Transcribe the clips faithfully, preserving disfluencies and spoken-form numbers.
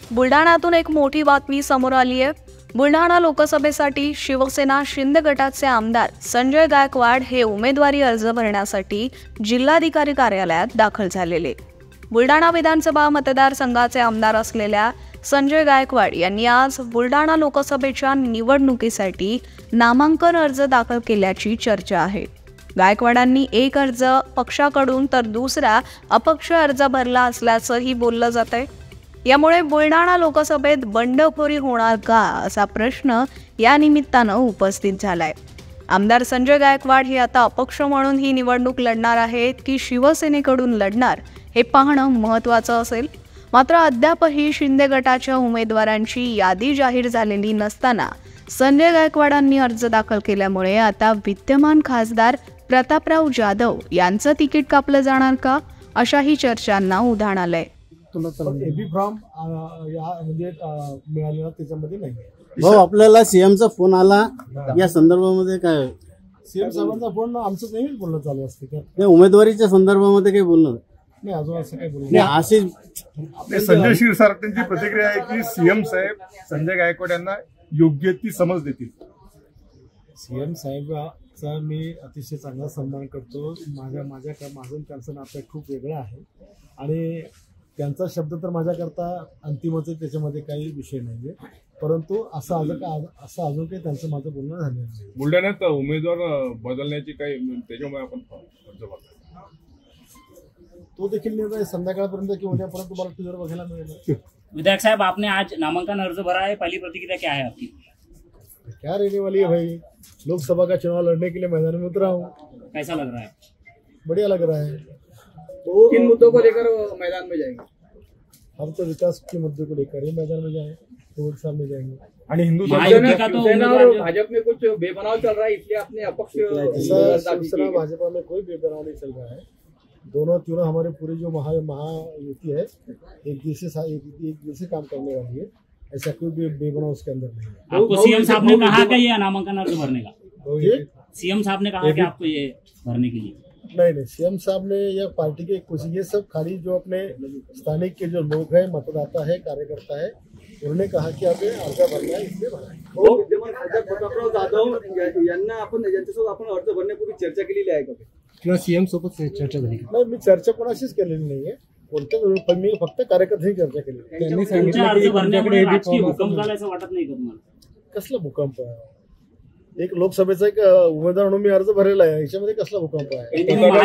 बुलढाण्यातून एक मोठी बातमी समोर आली आहे। बुलढाणा लोकसभेसाठी शिवसेना शिंदे गटाचे आमदार संजय गायकवाड हे उमेदवारी अर्ज भरण्यासाठी जिल्हाधिकारी कार्यालयात दाखल झालेले। बुलढाणा विधानसभा मतदारसंघाचे आमदार असलेल्या संजय गायकवाड यांनी आज बुलढाणा लोकसभेच्या निवडणुकीसाठी नामांकन अर्ज दाखल केल्याची चर्चा आहे। गायकवाडांनी एक अर्ज पक्षाकडून तर दुसरा अपक्ष अर्ज भरला असल्याचंही बोललं जातंय। यामुळे बुलढाणा लोकसभेत बंडखोरी होणार का असा प्रश्न या निमित्तानं उपस्थित झालाय। आमदार संजय गायकवाड हे आता अपक्ष म्हणून ही निवडणूक लढणार आहेत की शिवसेनेकडून लढणार हे पाहणं महत्त्वाचं असेल। मात्र अद्यापही शिंदे गटाच्या उमेदवारांची यादी जाहीर झालेली नसताना संजय गायकवाडांनी अर्ज दाखल केल्यामुळे आता विद्यमान खासदार प्रतापराव जाधव यांचं तिकीट कापलं जाणार का अशाही चर्चांना उधाण आलंय। एबी फॉर्म म्हणजे मिळालेला त्याच्यामध्ये नाही। भाऊ, आपल्याला सीएमचा फोन आला, या संदर्भामध्ये काय? सीएम साहेबांचा फोन आमचं नेहमीच बोलणं चालू असते का उमेदवारीच्या संदर्भामध्ये काही बोलणं नाही, अजून असं काही बोलणं अशी संजय क्षीरसागरांची प्रतिक्रिया आहे की सीएम साहेब संजय गायकवाड यांना योग्य ती समज देतील। सीएम साहेबांचा मी अतिशय चांगला सन्मान करतो। माझ्या माझ्या माझं त्यांचं नातं खूप वेगळं आहे आणि त्यांचा शब्द तर माझ्याकरता अंतिमच आहे, त्याच्यामध्ये काही विषय नाही आहे। परंतु असं अजून असं अजून काही त्यांचं माझं बोलणं झालेलं नाही। बुलढाण्यात उमेदवार बदलण्याची काही त्याच्यामुळे आपण अर्ज भरला, तो देखील निर्णय संध्याकाळपर्यंत किंवा उद्यापर्यंत तुम्हाला टीव्हीवर बघायला मिळेल। विधायक साहब, आपने आज नामांकन अर्ज भरा है, पहली प्रतिक्रिया क्या है आपकी? क्या रहने वाली है भाई, लोकसभा का चुनाव लड़ने के लिए मैदान में उतरा हूँ। कैसा लग रहा है? बढ़िया लग रहा है। तो किन मुद्दों को लेकर मैदान में जाएंगे? हम तो विकास के मुद्दे को लेकर ही मैदान में जाएंगे, तो सामने जाएंगे। आणि हिंदू शिवसेना और भाजपा में कुछ बेबनाव चल रहा है, इसलिए आपने अपक्ष शिवसेना भाजपा में कोई बेबनाव नहीं चल रहा है। दोनों तीनों हमारे पूरी जो महा महायुति है एक दूसरे से एक दूसरे से काम करने वाली है, ऐसा कोई भी बेबनाव उसके अंदर नहीं है। आपको सीएम साहब ने कहा कि ये नामांकन अर्ज भरने का? सीएम साहब ने कहा कि आपको ये भरने के लिए? नहीं नहीं, सीएम साहब ने या पार्टी के कुछ ये सब खाली जो अपने स्थानिक के जो लोग हैं, मतदाता है, कार्यकर्ता है, उन्होंने कहा कि अभी अर्ज भरना है, इसलिए भरा है। विद्यमान खासदार प्रतापराव जाधव यांना आपण यांच्यासोबत आपण अर्ज भरण्यापूर्वी चर्चा केलेली आहे का किंवा सीएम सोबत चर्चा झाली? नाही, मी चर्चा कोणाशीच केलेली नाहीये, कोणत्या मी फक्त कार्यकर्त्यांशी चर्चा केली। त्यांनी सांगितलं की तुमच्याकडे राजकीय भूकंप झाला असं वाटत नाही का तुम्हाला? कसला भूकंप आहे? एक लोकसभेचा एक उमेदवार म्हणून मी अर्ज भरलेला आहे, याच्यामध्ये कसला भूकंप आहे?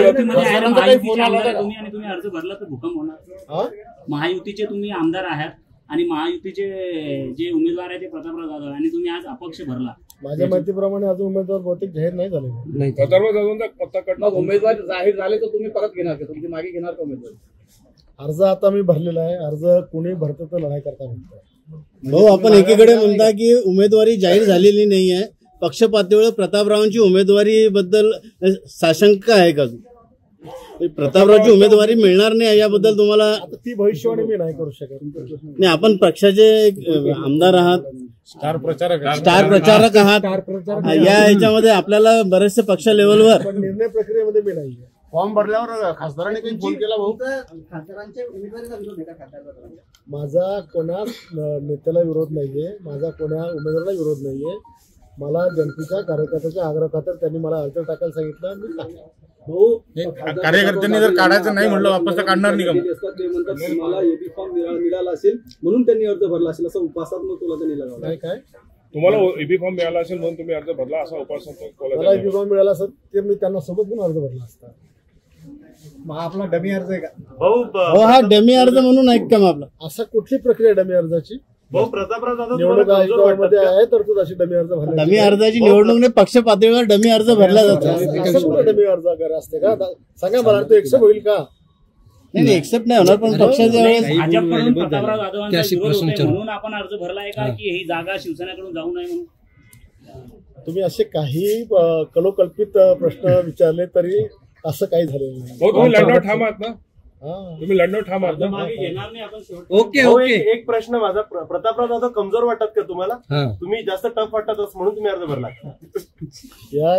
तुम्ही अर्ज भरला तर भूकंप होणार? महायुतीचे तुम्ही आमदार आहात आणि महायुतीचे जे उमेदवार आहेत ते प्रतापराव जाधव आणि तुम्ही आज अपक्ष भरला। माझ्या माहितीप्रमाणे अजून उमेदवार बहुतेक जाहीर नाही झाले। प्रतापराव जाधवांचा पत्ता कटला, उमेदवार जाहीर झाले तर तुम्ही परत घेणार का? तुमची मागे घेणार का उमेदवार? अर्ज आता मी भरलेला आहे, अर्ज कोणी भरतं तर लढाई करता म्हणतो। भाऊ, आपण एकीकडे म्हणता की उमेदवारी जाहीर झालेली नाही आहे, पक्ष पातळीवर प्रतापरावांची उमेदवारी बद्दल साशंका आहे का? प्रतापरावची उमेदवारी मिळणार नाही याबद्दल तुम्हाला? ती भविष्यवाणी मी नाही करू शकत। नाही, आपण पक्षाचे आमदार आहात, स्टार प्रचारक स्टार प्रचारक आहात, या ह्याच्यामध्ये आपल्याला बरेचसे पक्ष लेवलवर निर्णय प्रक्रियेमध्ये मी नाही। फॉर्म भरल्यावर खासदारांनी काही फोन केला? भाऊ, खासदारांच्या उमेदवारीचा विरोध आहे का खासदार? माझा कोणा नेत्याला विरोध नाहीये, माझा कोणा उमेदवाराला विरोध नाहीये। मला जनतेच्या कार्यकर्त्याच्या आग्रह खातर त्यांनी मला अर्ज टाकायला सांगितलं, मी टाकला। कार्यकर्त्यांनी जर काढायचं नाही म्हणलं वापस तर काढणार नाही का? ते म्हणतात मला एबी फॉर्म मिळाला असेल म्हणून त्यांनी अर्ज भरला असेल, असं उपासात्मक तुला त्यांनी लगावला काय? काय तुम्हाला एबी फॉर्म मिळाला असेल म्हणून तुम्ही अर्ज भरला असा उपासात्मक? मला एबी फॉर्म मिळाला असेल तर मी त्यांना सोबत पण अर्ज भरला असता। मग आपला डमी अर्ज आहे का? हो, हा डमी अर्ज म्हणून ऐक का? आपला असं कुठली प्रक्रिया डमी अर्जाची? भाऊ, प्रतापराव जाधव निवडणूक आयोगामध्ये आहे तर तू अशी डमी अर्ज भरला? डमी अर्जाची निवडणूक नाही, पक्ष पातळीवर डमी अर्ज भरला जातो। डमी अर्ज वगैरे असते का? सांगा मला, तो एक्सेप्ट होईल का? नाही, एक्सेप्ट नाही होणार, पण पक्षाच्या वेळेस भाजपकडून प्रतापराव जाधवांचा विरोध होतोय म्हणून आपण अर्ज भरला आहे का की ही जागा शिवसेनेकडून जाऊ नये म्हणून? तुम्ही असे काही कलोकल्पित प्रश्न विचारले तरी असं काही झालेलं नाही। तुम्ही लढण्यावर ठाम आहात ना? तुम्ही लढण्यावर ठाम आहात ना? Okay okay. एक प्रश्न माझा, प्रतापराव जाधव कमजोर वाटतात का तुम्हाला? तुम्ही जास्त टफ वाटतात म्हणून तुम्ही अर्ज भरला? या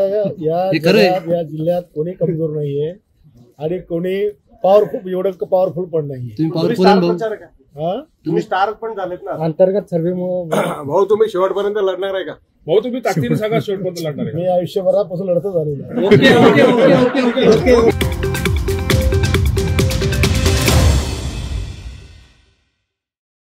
या जिल्ह्यात कोणी कमजोर नाहीये आणि कोणी पॉवरफुल एवढं पॉवरफुल पण नाही। स्टार प्रचारक आहे? हा तुम्ही स्टार पण झालेत ना. अंतर्गत सर्व्हेमुळे भाऊ तुम्ही शेवटपर्यंत लढणार आहे का? भाऊ तुम्ही ताकदीने सांगा शेवटपर्यंत लढणार आहे. मी आयुष्यभरापासून लढतच आलेलो आहे. Okay okay okay okay okay